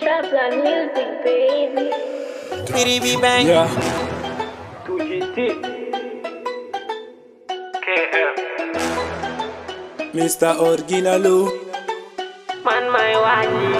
Trapland music, baby. Kiribi bang. Yeah. 2GT KF Mr. Originalo. Man my waji.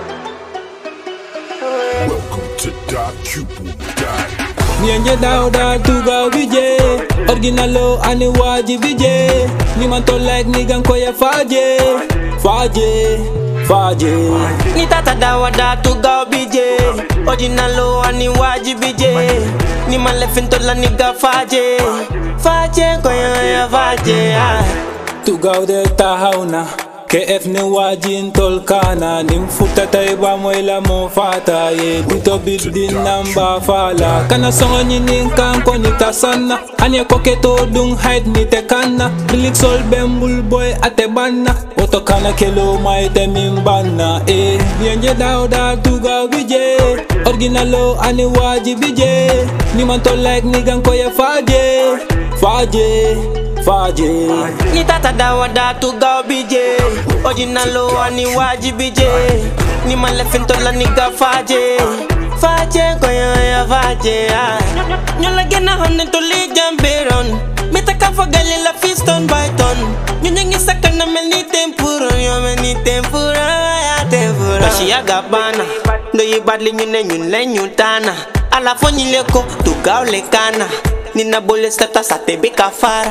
Welcome to Dark Cupid. Nienje dauda tuga vije Originalo ani waji vije Ni man to like nigan koya faje Faje Faje Ni tata dawada tuga bije. Originalo ani waji bije. Ni man lefinto la niga faje. Faje koya faje. Tuga de tahauna KF ni waji ntolkana Nimfuta taiba mwela mofata Ye dito building namba fala Kana songo nyini kanko nita sana Anye koketo dung height nite kana Bilik sol bembul boy ate bana Oto kana kelo maite mimbana Nienje dauda tuga vije Originalo ani waji bije Ni man to like nigan koya faje Faje Faje Ni tata dawada tuga bije. Originalo ani waji bije. Ni man lefinto la niga faje. Faje koya faje. Nyola gena honne to li jamberon. Meta ka fagali la fiston byton. Nyonyangi sakana mel ni tempura. Yo mel ni tempura ya tempura. Kashi ya gabana. Ndo yi badli nyune nyunle nyutana. Ala fo nyileko tuga olekana. Nina bole stata sa tebe kafara.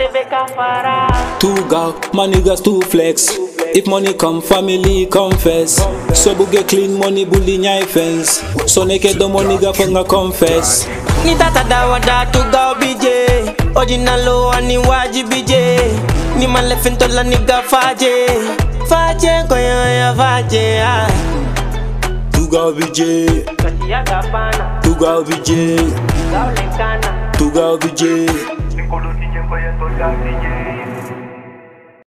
Tuga, my niggas too flex. If money come, family confess. So buge clean money bully nyai fence. So naked the money ga fanga confess. Ni tata dawada tuga bije. Originalo ani waji bije. Ni man lefinto la niga faje. Faje koya faje. Tuga vije, Tuga vije, Tuga vije. Nikolo DJ kwa ya toka DJ